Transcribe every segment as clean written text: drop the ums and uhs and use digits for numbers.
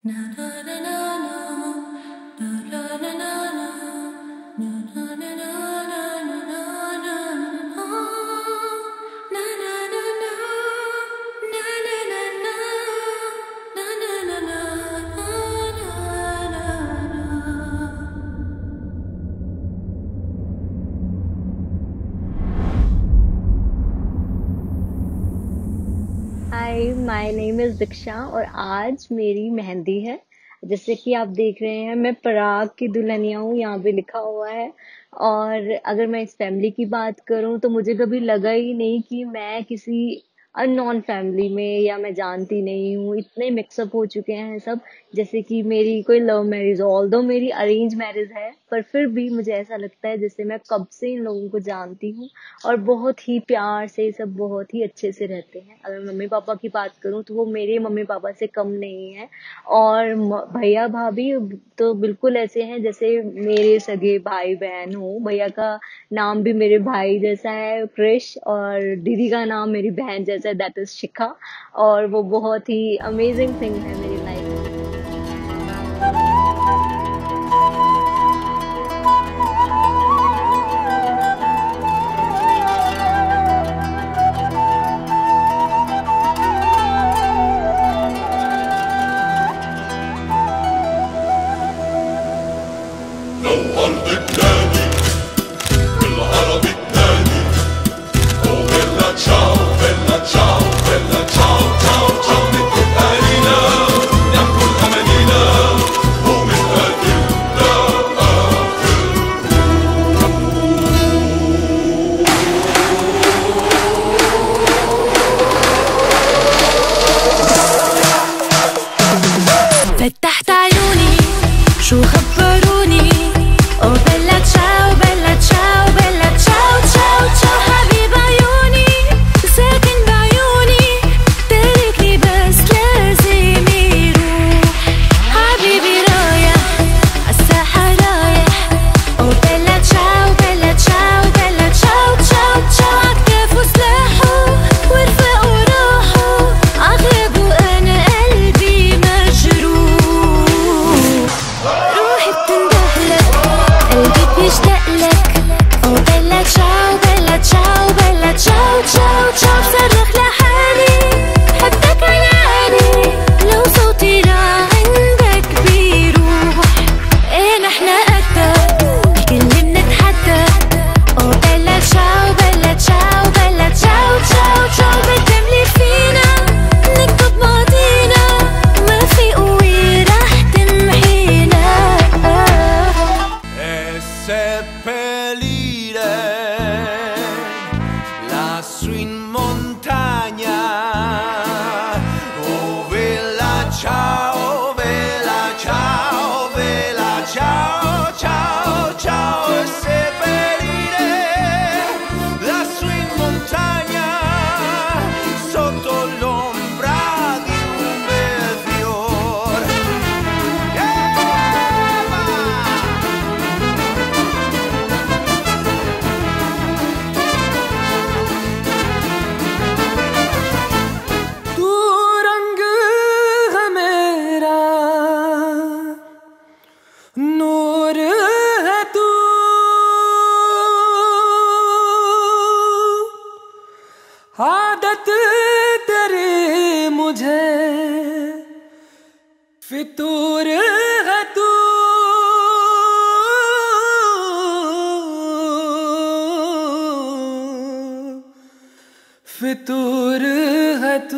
Hi, my name is Diksha और आज मेरी मेहंदी है। जैसे कि आप देख रहे हैं, मैं पराग की दुल्हनिया हूँ, यहाँ पे लिखा हुआ है। और अगर मैं इस फैमिली की बात करूँ तो मुझे कभी लगा ही नहीं कि मैं किसी अननोन फैमिली में, या मैं जानती नहीं हूँ। इतने मिक्सअप हो चुके हैं सब। जैसे कि मेरी कोई लव मैरिज, ऑल्दो मेरी अरेंज मैरिज है, पर फिर भी मुझे ऐसा लगता है जैसे मैं कब से इन लोगों को जानती हूँ। और बहुत ही प्यार से सब बहुत ही अच्छे से रहते हैं। अगर मम्मी पापा की बात करूँ तो वो मेरे मम्मी पापा से कम नहीं है। और भैया भाभी तो बिल्कुल ऐसे हैं जैसे मेरे सगे भाई बहन हो। भैया का नाम भी मेरे भाई जैसा है, क्रिश, और दीदी का नाम मेरी बहन जैसा है, दैट इज शिखा। और वो बहुत ही अमेजिंग थिंग है मेरी लाइफ में। لو قلبك بالعربي الثاني او بيلا تشاو بيلا تشاو بيلا تشاو تشاو تشاو نكتب آلينا نحكي أمانينا ومن قادر فتحت عيوني شو خبروني او بلا تشاو بلا تشاو بلا تشاو تشاو تشاو حبيب عيوني ساكن بعيوني تاركني بس لازم يروح حبيبي رايح عالساحة رايح او بلا تشاو بلا تشاو بلا تشاو تشاو تشاو عكتافو سلاحو ورفاقو راحو عغابو انا قلبي مجروح روحي بتندهلك قلبي بيشتاقلك او بلا تشاو بلا تشاو بلا تشاو تشاو تشاو صرخ لحالي حبك عياني لو صوتي لعندك بيروح ايه نحن قدك الكل بنتحدى او بلا تشاو بلا تشاو بلا تشاو تشاو تشاو بتملي فينا نكتب ماضينا ما في قوي رح تمحينا E seppellire lassù in montagna. Oh vela ciao, vela ciao, vela ciao, ciao, ciao. E seppellire lassù in montagna sotto l'ombra di un bel fiore. तू रंग है मेरा, नूर है तू, आदत तेरी मुझे फितूर है तू, फितूर है तू।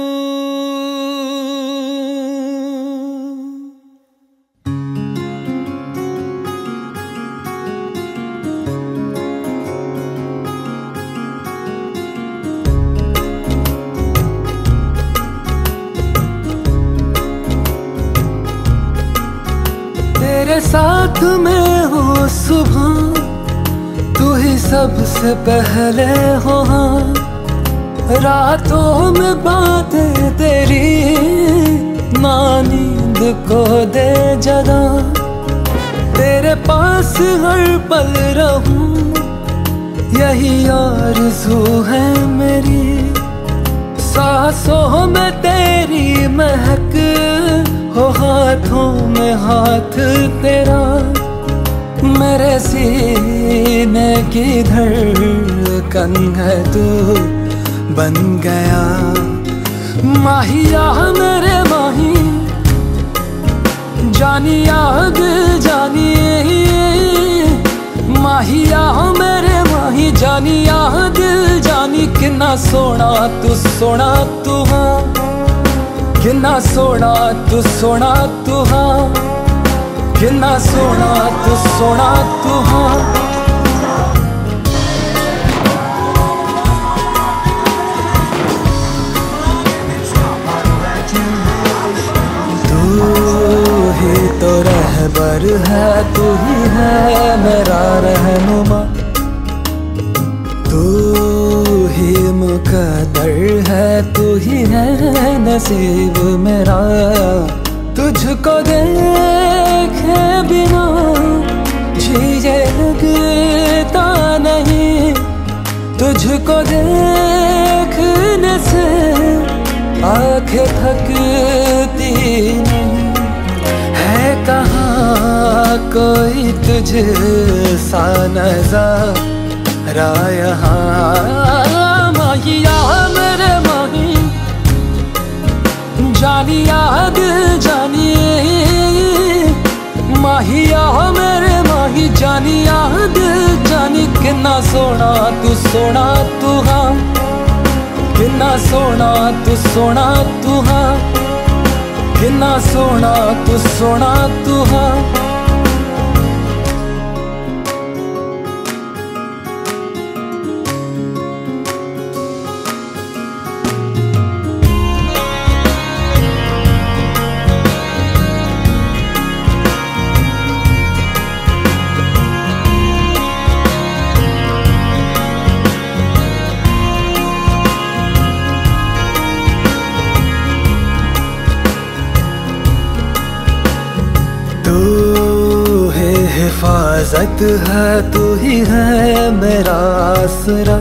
तेरे साथ में हो सुबह, तू ही सबसे पहले हो हाँ। रातों में बातें तेरी माँ नींद को दे जगा। तेरे पास हर पल रहूं यही आरज़ू है मेरी। सांसों में तेरी महक हो हाँ हाथों में हाथ तेरा मेरे सीने की धड़कन है तू बन गया। माहिया मेरे माही जानिया दिल जानिए, माहिया मेरे माही जानिया दिल जानी। किन्ना सोना तू हाँ, किन्ना सोना तू हाँ, किन्ना सोना तू हाँ। तो रहबर है तू ही है मेरा रहनुमा, तू ही मुकद्दर है तू ही है नसीब मेरा। तुझको देखे बिना जिए लगता नहीं, तुझको देखने से आंखें थकती नहीं। है कहाँ कोई तुझ सा नज़ारा यहाँ। माहिया मेरे माही जानिया दिल जानिए, माहिया मेरे माही जानिया दिल जानी। किन्ना सोना तू हाँ, किन्ना सोना तू हाँ, किन्ना सोना तू हाँ। हिफाजत है तू ही है मेरा आसरा,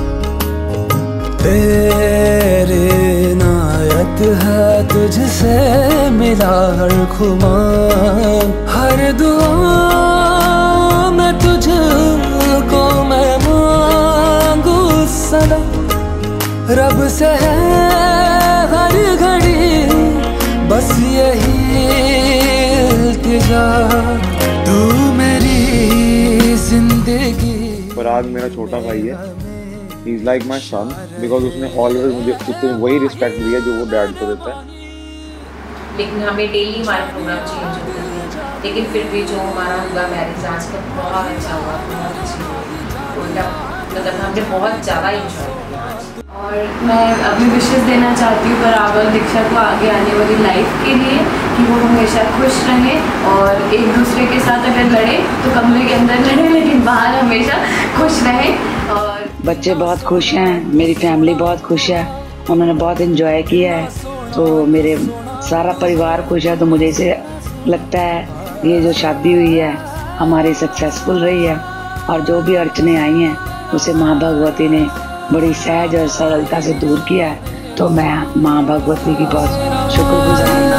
तेरे इनायत है तुझसे मिला हर खुमा। हर दुआ में तुझको मैं मांगू सदा, रब से है हर घड़ी बस यही इल्तिजा, तू मेरी जिंदगी। पराग मेरा छोटा भाई है, he is like my son because उसने ऑलवेज मुझे उतनी वही रिस्पेक्ट दिया जो वो डैड को देता है। लेकिन हमें डेली हमारे प्रोग्राम चेंज होते हैं, लेकिन फिर भी जो हमारा हुआ मैरिज आज का बहुत अच्छा हुआ, बहुत अच्छी हुई। मतलब हमने बहुत ज़्यादा इंजॉय किया आज। और मैं अभी विशेष देना चाहती हूँ पराग और दीक्षा को आगे आने वाली लाइफ के लिए, कि वो हमेशा खुश रहें और एक दूसरे के साथ अगर लड़े तो कमरे के अंदर लड़े, लेकिन बाहर हमेशा खुश रहें। और बच्चे बहुत खुश हैं, मेरी फैमिली बहुत खुश है, उन्होंने बहुत एंजॉय किया है, तो मेरे सारा परिवार खुश है। तो मुझे इसे लगता है ये जो शादी हुई है हमारी सक्सेसफुल रही है, और जो भी अड़चने आई हैं उसे माँ भगवती ने बड़ी सहज और सरलता से दूर किया है। तो मैं माँ भगवती की बहुत शुक्रगुजार हूँ।